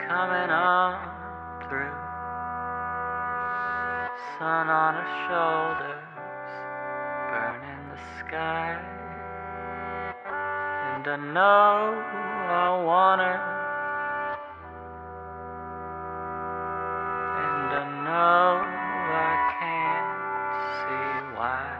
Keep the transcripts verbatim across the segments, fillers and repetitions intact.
coming on through, sun on her shoulders, burning the sky. And I know I want her, and I know I can't see why.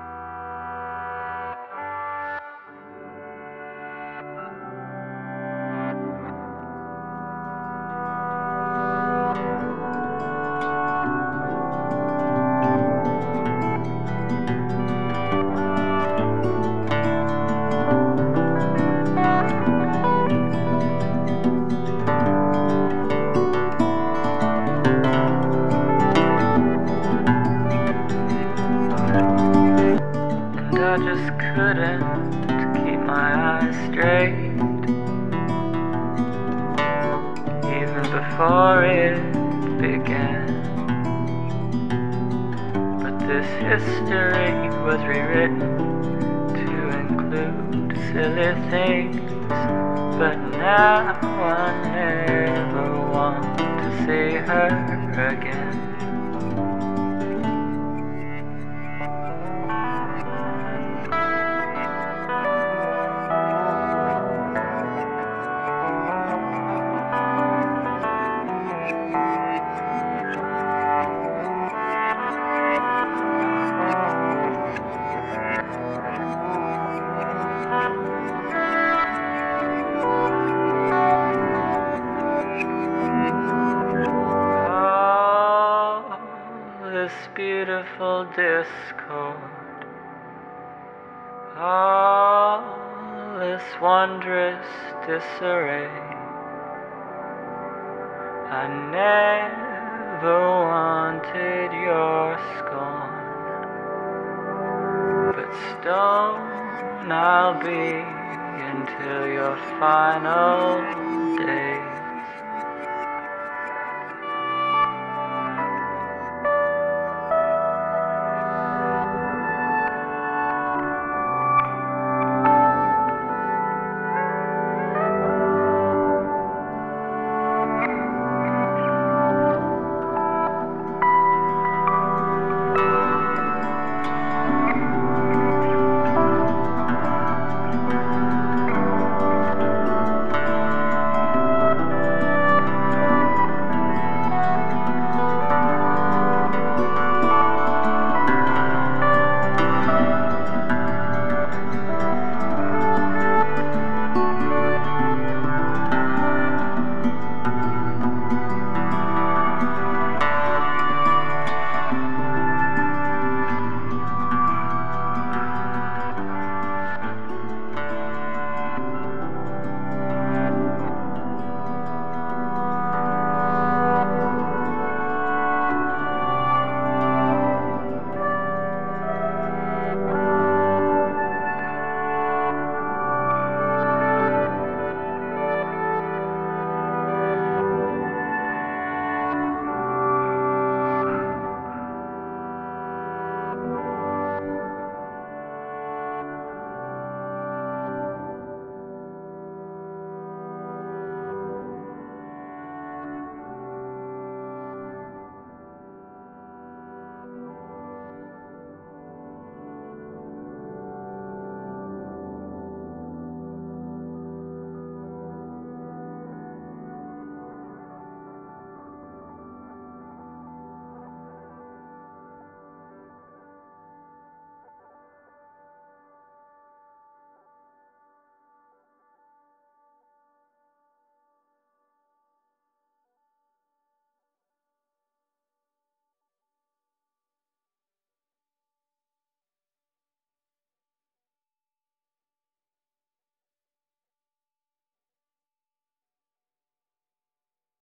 I just couldn't keep my eyes straight, even before it began. But this history was rewritten to include silly things. But now I never want to see her again. This beautiful discord, all this wondrous disarray. I never wanted your scorn, but stone I'll be until your final day.